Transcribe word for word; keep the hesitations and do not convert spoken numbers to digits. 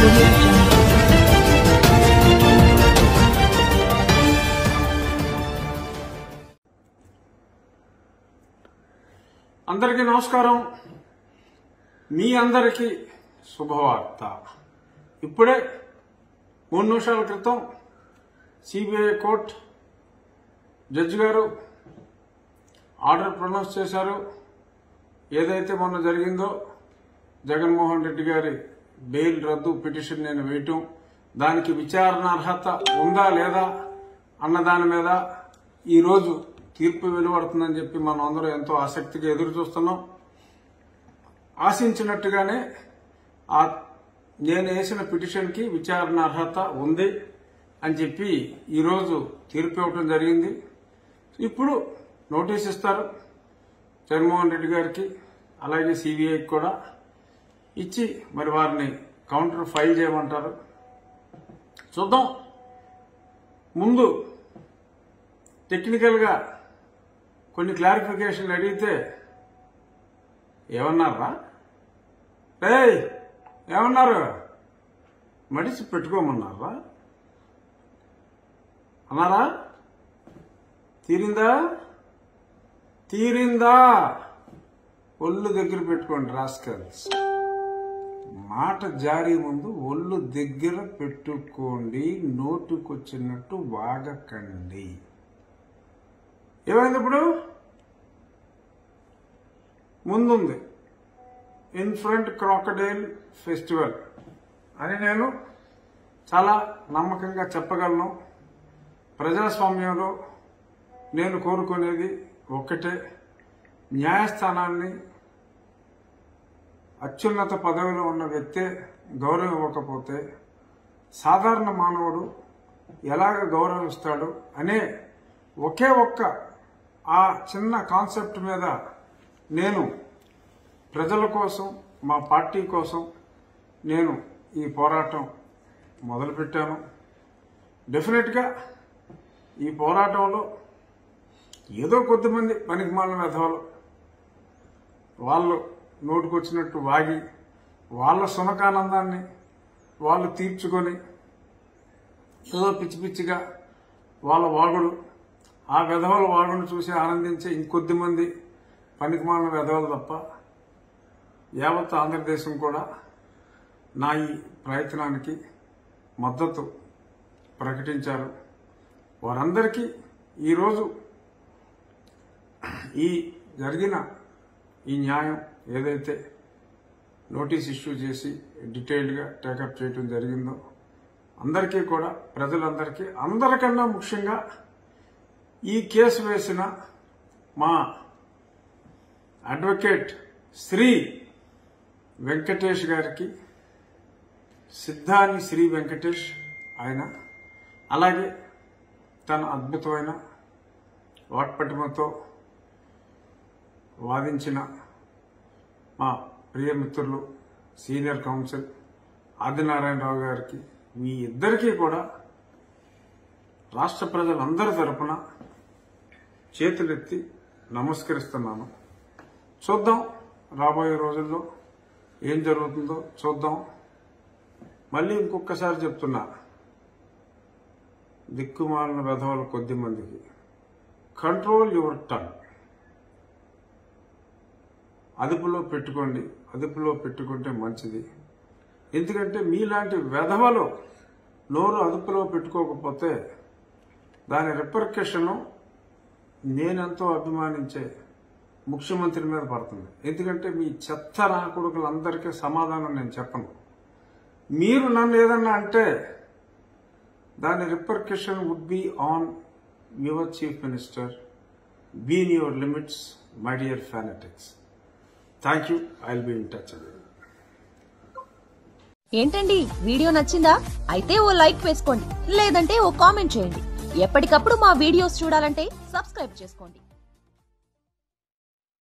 audio jungle. అందరికీ నమస్కారం. మీ అందరికీ శుభవార్త. ఇప్పుడే మూడు నిమిషాల క్రితం సిబిఐ కోర్టు జడ్జి గారు ఆర్డర్ ప్రొనౌన్స్ చేశారు. ఏదైతే మొన్న జరిగిందో జగన్మోహన్ రెడ్డి గారి బెయిల్ రద్దు పిటిషన్ నేను వేయటం, దానికి విచారణ అర్హత ఉందా లేదా అన్న దాని మీద ఈరోజు తీర్పు వెలువడుతుందని చెప్పి మనం అందరూ ఎంతో ఆసక్తిగా ఎదురు చూస్తున్నాం. ఆశించినట్టుగానే ఆ నేను వేసిన పిటిషన్ కి విచారణ అర్హత ఉంది అని చెప్పి ఈరోజు తీర్పు ఇవ్వడం జరిగింది. ఇప్పుడు నోటీస్ ఇస్తారు జగన్మోహన్ రెడ్డి గారికి, అలాగే సిబిఐకి కూడా ఇచ్చి మరి వారిని కౌంటర్ ఫైల్ చేయమంటారు. చూద్దాం. ముందు టెక్నికల్ గా కొన్ని క్లారిఫికేషన్లు అడిగితే ఏమన్నారా? రే ఏమన్నారు? మడిసి పెట్టుకోమన్నారా అన్నారా? తీరిందా తీరిందా ఒళ్ళు దగ్గర పెట్టుకోండి రాస్కల్స్. మాట జారీ ముందు ఒళ్ళు దగ్గర పెట్టుకోండి, నోటుకొచ్చినట్టు వాగకండి. ఏమైంది ఇప్పుడు? ముందుంది ఇన్ఫ్రంట్ క్రాకడైల్ ఫెస్టివల్ అని నేను చాలా నమ్మకంగా చెప్పగలను. ప్రజాస్వామ్యంలో నేను కోరుకునేది ఒక్కటే, న్యాయస్థానాన్ని అత్యున్నత పదవిలో ఉన్న వ్యక్తే గౌరవం ఇవ్వకపోతే సాధారణ మానవుడు ఎలాగ గౌరవిస్తాడు అనే ఒకే ఒక్క ఆ చిన్న కాన్సెప్ట్ మీద నేను ప్రజల కోసం, మా పార్టీ కోసం నేను ఈ పోరాటం మొదలుపెట్టాను. డెఫినెట్గా ఈ పోరాటంలో ఏదో కొద్దిమంది పనికిమాలిన వెధవలు వాళ్ళు నోటుకొచ్చినట్టు వాగి వాళ్ళ సునకానందాన్ని వాళ్ళు తీర్చుకొని ఏదో పిచ్చి పిచ్చిగా వాళ్ళ వాగుడు, ఆ వెధవల వాగును చూసి ఆనందించే ఇంకొద్ది మంది పనికిమాలిన వెధవలు తప్ప యావత్ ఆంధ్రదేశం కూడా నా ఈ ప్రయత్నానికి మద్దతు ప్రకటించారు. వారందరికీ ఈరోజు ఈ జరిగిన ఈ న్యాయం ఏదైతే నోటీస్ ఇష్యూ చేసి డీటెయిల్డ్గా టేకప్ చేయడం జరిగిందో అందరికీ కూడా, ప్రజలందరికీ, అందరికన్నా ముఖ్యంగా ఈ కేసు వేసిన మా అడ్వకేట్ శ్రీ వెంకటేష్ గారికి, సిద్ధాని శ్రీ వెంకటేష్ ఆయన, అలాగే తన అద్భుతమైన వాక్పటిమతో వాదించిన మా ప్రియమిత్రులు సీనియర్ కౌన్సిల్ ఆదినారాయణరావు గారికి, మీ ఇద్దరికీ కూడా రాష్ట్ర ప్రజలందరి తరపున చేతులెత్తి నమస్కరిస్తున్నాను. చూద్దాం రాబోయే రోజుల్లో ఏం జరుగుతుందో చూద్దాం. మళ్ళీ ఇంకొకసారి చెప్తున్నా, దిక్కుమాలిన వెధవలు కొద్ది మందికి కంట్రోల్ యువర్ టంగ్, అదుపులో పెట్టుకోండి. అదుపులో పెట్టుకుంటే మంచిది. ఎందుకంటే మీలాంటి వెధవలు నోరు అదుపులో పెట్టుకోకపోతే దాని రిపర్కషన్ నేనెంతో అభిమానించే ముఖ్యమంత్రి మీద పడుతుంది. ఎందుకంటే మీ చెత్త రాకొడుకులందరికీ సమాధానం నేను చెప్పను. మీరు నన్ను ఏదన్నా అంటే దాని repercussion would be on your chief minister. Be in your limits my dear fanatics. Thank you. I will be in touch. ఏంటండి, వీడియో నచ్చిందా? అయితే ఓ లైక్ వేసుకోండి, లేదంటే ఓ కామెంట్ చేయండి. ఎప్పటికప్పుడు మా వీడియోస్ చూడాలంటే సబ్స్క్రైబ్ చేసుకోండి.